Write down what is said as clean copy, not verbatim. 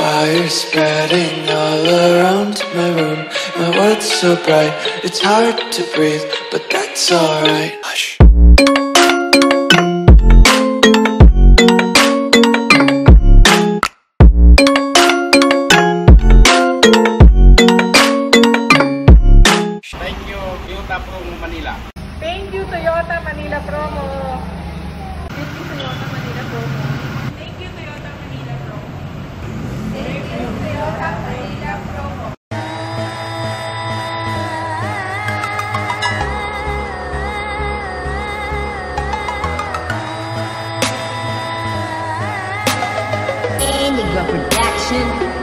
Fire spreading all around my room. My world's so bright, it's hard to breathe, but that's alright. Hush. Thank you, Toyota Promo Manila. Thank you, Toyota Manila Promo. Thank you, Toyota Manila Promo. Thank you, Toyota Manila Promo. Thank you, Toyota Manila Promo. Indigo Production.